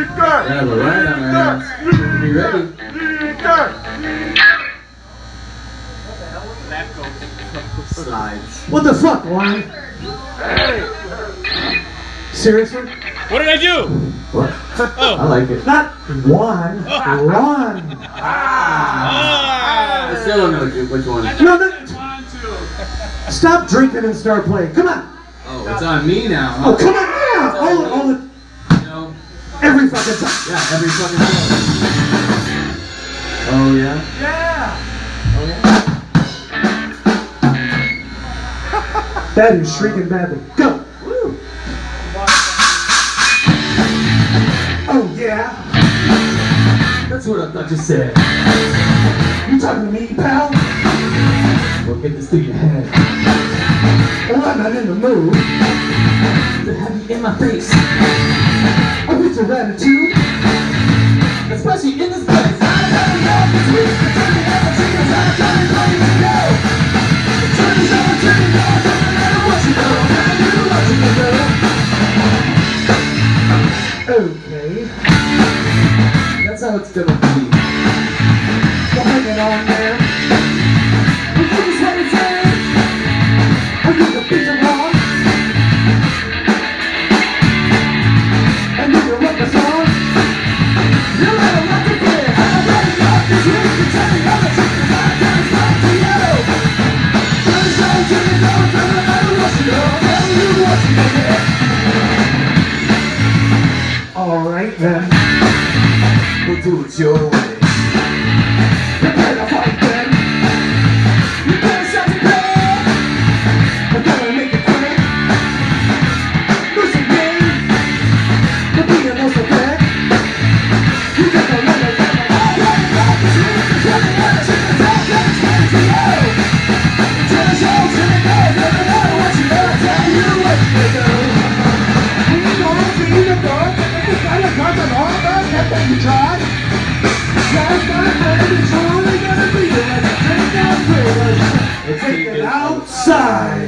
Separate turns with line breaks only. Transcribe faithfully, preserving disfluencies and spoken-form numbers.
Yeah, we're right on our hands. Be ready. Slides.
What the fuck, Warren? Seriously?
What did I do?
What?
Oh.
I like it.
Not one,
Oh.
run.
Ah.
I still don't know which- which one.
No, no. Stop drinking and start playing. Come on.
Oh, it's on me now.
Oh, come on now. All, all the,
You know,
every fucking time.
yeah, every fucking time. Oh, yeah?
Yeah.
Oh, yeah?
That is shrieking badly. Go.
Woo.
Oh, yeah.
That's what I thought you said.
You talking to me, pal?
Well, get this through your head.
Well, I'm not in the mood.
To have you in my face.
I with your attitude.
Especially in this place. I never know this week. Turn me up and sing us out. Turn me ready to go. Turn me on, turn me on. Doesn't matter what you know. Never do what you can do.
Okay.
That's how it's gonna be.
Well, hang it on there.
But here's what it's saying.
I think the beats are wrong. And then you wrote the song.
You better not forget. I'm ready up this week. You tell me how to take the time. Then it's back to you. Turn it on, turn it on. Doesn't matter what you know. Never do what you can get.
All right, then.
We'll do it your way.
Prepare to fight, then.
You better start to play.
We're gonna make it quick. Listen, game. The being was so bad. You got the letter.
I'm ready up this week. You tell me how to take the time. Then it's back to you. Turn it on, turn it on. Doesn't matter what you know. Tell you what you can do.
We gonna see the dark. It's kind of dark and all that. That thing you tried. Last night, baby, it's only gonna be like a take down.
Let's
Take it outside.